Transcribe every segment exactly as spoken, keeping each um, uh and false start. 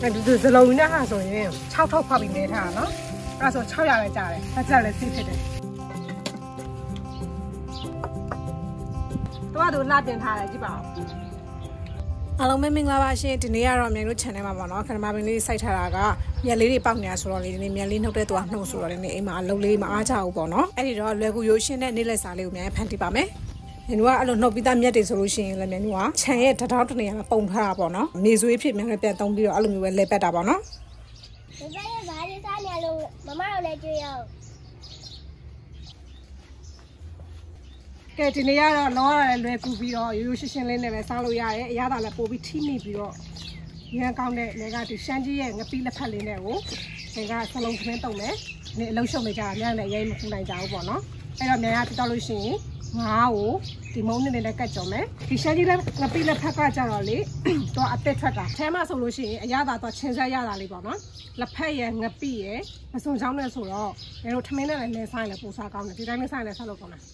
ဒီစလုံးနဲ့ဟာဆိုရင်၆ထောက်ဖောက်ပြီးနေထားတာနော်အဲ့ဒါဆို၆ရာလည်းကြားတယ်အကြက်လည်းစိတ်ဖြစ်တယ်တော့တို့လာတင်ထားတယ်ကြည့်ပါဦးအားလုံးပဲမင်္ဂလာပါရှင်ဒီနေ့ကတော့မြန်တို့ channel မှာပေါ့နော်ခဏမပင်လေးစိုက်ထားတာကမြက်လေးတွေပေါက်နေတာဆိုတော့လေဒီနေ့မြက်လေးနှုတ်တဲ့သူကနှုတ်ဆိုတော့လေအိမ်မှာအလုပ်လေးမအားကြဘူးပေါ့နော်အဲ့ဒီတော့လွယ်ကူရိုးရှင်းတဲ့နေ့လက်စားလေးကိုမြန်ဖန်တီးပါမယ်မြန်တို့ကအဲ့လိုနှုတ်ပြီးသားမြက်တွေဆိုလို့ရှိရင်လည်းမြန်တို့ကခြံရဲ့တထောက်တနေရာမှာပုံထားတာပေါ့နော်မြေဆွေးဖြစ်မြန်လည်းပြန်သုံးပြီးတော့အဲ့လိုမျိုးပဲလဲပတ်တာပေါ့နော်ဒီဘက်ရဲ့ဘာလေးစားနေလို့မမတို့လည်းကြွေးရအောင်ကဲဒီနေ့ကတော့လောရလည်းလွယ်ကူပြီးတော့ရိုးရိုးရှင်းရှင်းလေးနဲ့ပဲစားလို့ရတယ်အရသာလည်းပို့ပြီးထိမိပြီးတော့ရန်ကောင်းတဲ့လေကဒီရှမ်းကြီးရဲ့ငပီးလက်ဖက်လေးနဲ့ကိုဒီကစလုံးခင်းတုံးမယ်ဒီအလုံးရှုံနေကြတာများလည်းအရင်မကူနိုင်ကြဘူးပေါ့နော်အဲ့တော့မြန်ရပြတော့လို့ရှိရင်ငါးကိုဒီမုံနဲ့လည်းကတ်ကြော်မယ်ဒီရှမ်းကြီးလည်းငပီးလက်ဖက်ကကြတော့လေတော့အသက်ထွက်တာအဲမှာဆိုလို့ရှိရင်အရသာတော့ချင်းဆက်ရတာလေးပေါ့နော်လက်ဖက်ရဲ့ငပီးရဲ့မစုံချောင်းနဲ့ဆိုတော့ငါတို့ထမင်းနဲ့လည်းနေဆိုင်လည်းပူစားကောင်းတယ်ဒီတိုင်းလေးဆိုင်လည်းဆက်လို့ကောင်းတယ်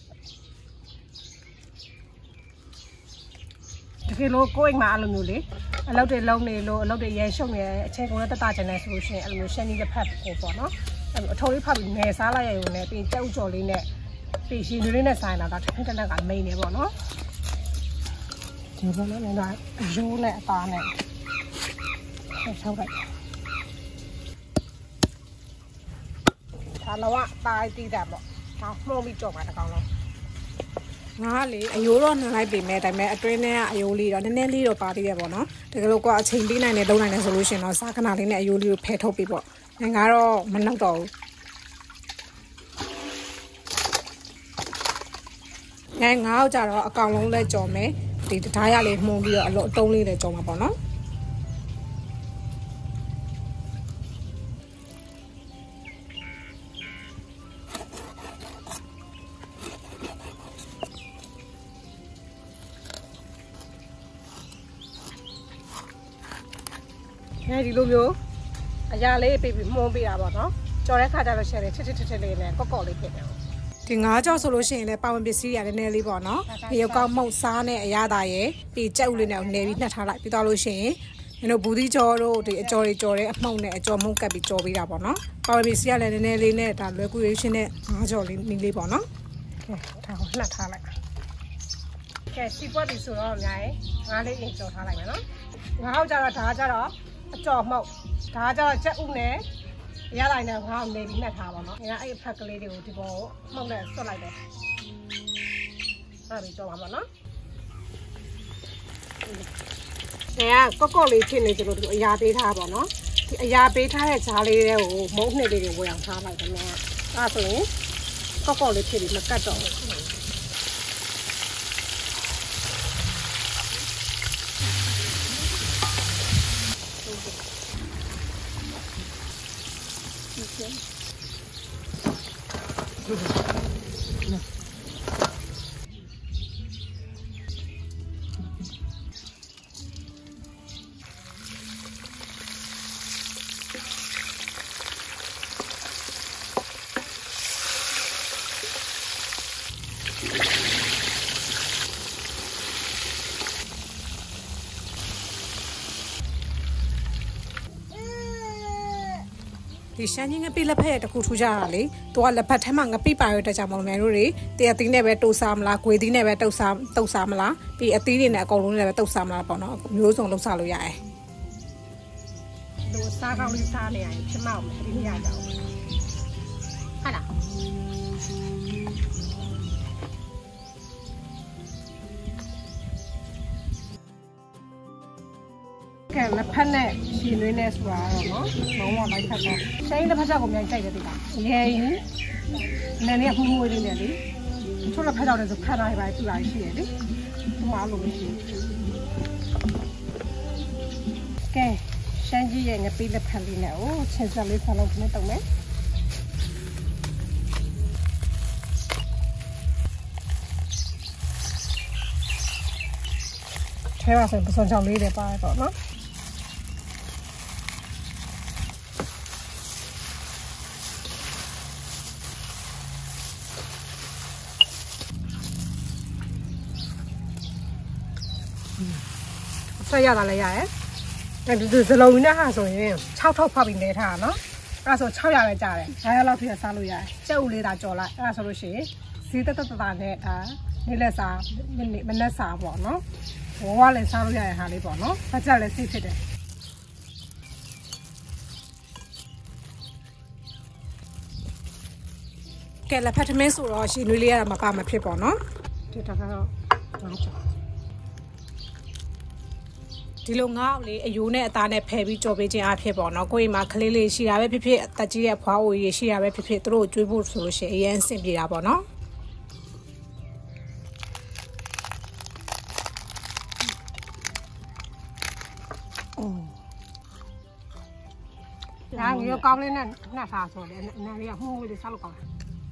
တကယ်လို့ကိုယ့်အိမ်မှာအဲ့လိုမျိုးလေအလုပ်တွေလုံးနေလို့အလုပ်တွေရဲရှုံနေအချင်းကုန်နဲ့တက်တာကျန်နေဆိုလို့ရှိရင်အဲ့လိုမျိုးရှမ်းကြီးတစ်ဖက်ကိုပေါ့နော်အဲ့လိုအထုံးလေးဖောက်ပြီးနယ်စားလိုက်ရရုံနဲ့ပြီးကြောက်ကြော်လေးနဲ့ပြီးရှင်လေးနဲ့ဆိုင်လာတာတစ်ဖက်တစ်လက်ကမိန်နေပေါ့နော်ဒီဘောနော်လည်းတော့အယိုးနဲ့အသားနဲ့ဆက်ဆောက်လိုက်ဒါတော့တားတီးတာပေါ့ဒါမှိုးပြီးကြော်ပါတကောင်လုံးငါလေအယိုးတော့နှလိုက်ပြီမဲ့ဒါပေမဲ့အတွင်းထဲကအယိုးလေးတော့နည်းနည်းလေးတော့ပါသေးတယ်ပေါ့နော်တကယ်လို့ကအချိန်ပေးနိုင်တယ်လုံးနိုင်တယ်ဆိုလို့ရှိရင်တော့စားခဏလေးနဲ့အယိုးလေးကိုဖယ်ထုတ်ပြီပေါ့ငါကတော့မနောက်တော့ဘူးငါငါ့ကိုကြတော့အကောင်လုံးလဲကြော်မယ်ဒီတရားရလေးမှုန်းပြီးတော့အလုံးအတုံးလေးလည်းကြော်မှာပေါ့နော်ဒီလိုမျိုးအရာလေးပေးပြီးမှုန်းပေးတာပေါ့နော်ကြော်တဲ့ခါကျတော့ရှယ်တယ်ထစ်ထစ်ထစ်ထစ်လေးနဲ့ကော့ကော့လေးဖြစ်တယ်ဒီငါးကြော်ဆိုလို့ရှိရင်လည်းပါဝင်ပစ္စည်းရနည်းနည်းလေးပေါ့နော်ဒီရောက်ကောက်မှုန့်စားနဲ့အရသာရယ်ပြီးကြက်ဥလေးနဲ့နေပြီးနှက်ထားလိုက်ပြီးတော့လို့ရှိရင်မင်းတို့ဘူးသီးကြော်တို့ဒီအကြော်တွေကြော်တဲ့အမှုန့်နဲ့အကြော်မှုန့်ကပ်ပြီးကြော်ပေးတာပေါ့နော်ပါဝင်ပစ္စည်းရလည်းနည်းနည်းလေးနဲ့ဒါလွယ်ကူရရှင်းတဲ့ငါးကြော်လေးနည်းလေးပေါ့နော်ကဲဒါကိုနှက်ထားလိုက်ကဲစီပွက်ဒီဆိုတော့အများကြီးငါးလေးအင်ကြော်ထားလိုက်မယ်နော်ငါးဟောက်ကြတော့ဒါကကြတော့အကြော်မှုန့်ဒါကကြတော့ချက်ဥနဲ့ရလိုက်နဲ့ငါ့ကိုနေပြီးနှက်ထားပါတော့ငါအဲ့အဖက်ကလေးတွေကိုဒီပေါ်မှုန့်နဲ့ဆွတ်လိုက်တယ်အဲ့ဒီကြော်ပါပါနော်ငါကကော့ကော့လေးဖြစ်နေကြလို့ဒီအရာပေးထားပါနော်ဒီအရာပေးထားတဲ့ဂျားလေးတွေကိုမုန်းနှစ်လေးတွေဝယ်အောင်ထားလိုက်တယ်ငါအဲ့ဆိုရင်ကော့ကော့လေးဖြစ်ပြီးမကတ်တော့ဘူးဒီရှမ်းကြီးငပိလက်ဖက်ရတခုထူးကြတာလေသူကလက်ဖက်ထဲမှာငပိပါရတဲ့ကြောင့်မလို့မြန်တို့တွေတရသီးနဲ့ပဲတုပ်စားမလား၊ဂွေသီးနဲ့ပဲတုပ်စားတုပ်စားမလားပြီးအသီးတွေနဲ့အကုန်လုံးနဲ့ပဲတုပ်စားမလားပေါ့နော်မျိုးစုံလုံးစားလို့ရတယ်ဒီစားကောင်းလေးစားနေရင်ဖြစ်မအောင်ဒီနေ့ရကြအောင်ဟာလားကဲလက်ဖက်နဲ့ရှင်သွင်းနေဆိုတာတော့နော်လုံးဝလိုက်ဖက်တော့ဆိုင်လက်ဖက်ကြောက်ကိုမြိုင်ကြိုက်တယ်ဒီကရေရင်နည်းနည်းဖူးမွေးလေးနဲ့လေချို့လက်ဖက်ကြောက်လည်းဆိုခက်လာပါပြလာရှိတယ်လေသူ့အားလို့မရှိကဲရှမ်းကြီးရဲ့ငပိလက်ဖက်လေးနဲ့ဟိုချင်းစလေးဆလုံးနဲ့တုံးမယ်ထဲပါဆိုပစုံချောင်းလေးတွေပါတယ်ပေါ့နော်ဆက်ရတာလည်းရတယ်တဒီစလုံးနဲ့ဟာဆိုရင်၆ထောက်ဖောက်ပြီးနေထားတာနော်အဲ့ဒါဆို၆ရပဲကြားတယ်ဒါရလောက်ထိစားလို့ရတယ်ကြက်ဥလေးဒါကြော်လိုက်အဲ့ဒါဆိုလို့ရှိရင်ဈေးတက်တက်တာနဲ့ဒါနေ့လက်စားမနေ့စားပေါ့နော်ဝဝလည်းစားလို့ရတဲ့ဟာလေးပေါ့နော်ဖက်ချက်လည်းစိတ်ဖြစ်တယ်ကဲလက်ဖက်ထမင်းဆိုတော့ရှင်နွေးလေးရတာမပါမဖြစ်ပေါ့နော်ဒီတော့ကတော့ငါကြော်ဒီလိုငါ့အောင်လေးအယိုးနဲ့အသားနဲ့ဖယ်ပြီးကြော်ပေးခြင်းအဖြစ်ပေါ့နော်ကိုယ့်အိမ်မှာကလေးလေးရှိတာပဲဖြစ်ဖြစ်အသက်ကြီးရဲ့ဖွားအိုကြီးရှိတာပဲဖြစ်ဖြစ်သူတို့ကျွေးဖို့ဆိုလို့ရှိရင်အရင်အဆင်ပြေတာပေါ့နော်ဒါငါကောင်းလေးနဲ့နှက်ထားဆိုတယ်အနံလေးကမှုလေးစားလို့ကောင်းတယ်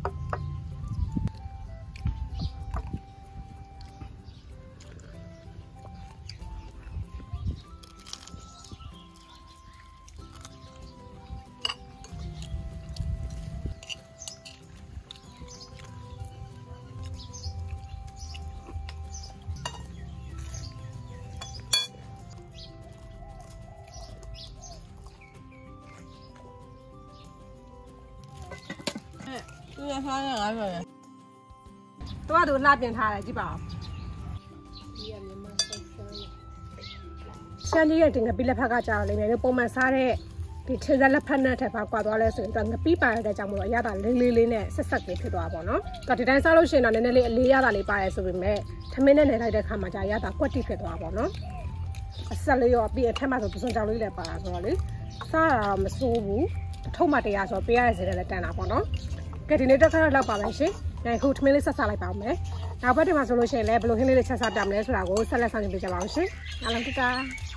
သူကစားနေတာပဲသူကသူလှပြင်ထားတယ်ကြည့်ပါဦးရှမ်းကြီးရဲ့ဒီငပိလက်ဖက်ကကြာလိမ့်မယ်လို့ပုံမှန်စားတဲ့ဒီထင်းစားလက်ဖက်နဲ့ထပ်ပါကွာသွားလဲဆိုရင်သူငပိပါရတဲ့ကြောင့်မလို့အရသာလေးလေးလေးနဲ့ဆက်ဆက်လေးဖြစ်သွားပါတော့။သူဒီတိုင်းစားလို့ရှိရင်တော့နည်းနည်းလေးအလေးရတာလေးပါရဲဆိုပေမဲ့ထမင်းနဲ့နေလိုက်တဲ့ခါမှာကြာရတာကွက်တိဖြစ်သွားပါတော့။အဆက်လေးရောပြီးအထက်မှာဆိုပစုံကြောင်လေးလည်းပါတာဆိုတော့လေစားတာမစိုးဘူး။ထုံးမတရားဆိုပေးရတဲ့စတဲ့လည်းတန်တာပေါ့နော်။ကဲဒီနေ့တက်ခါတော့ပါမယ်ရှင်။ဒါခုထမင်းလေးဆက်စားလိုက်ပါဦးမယ်။နောက်ဘက်ဒီမှာဆိုလို့ရှိရင်လည်းဘယ်လိုခင်းလေးတွေချက်စားပြမလဲဆိုတာကိုဆက်လက်ဆောင်ကြည့်ကြပါဦးရှင်။အားလုံးတတား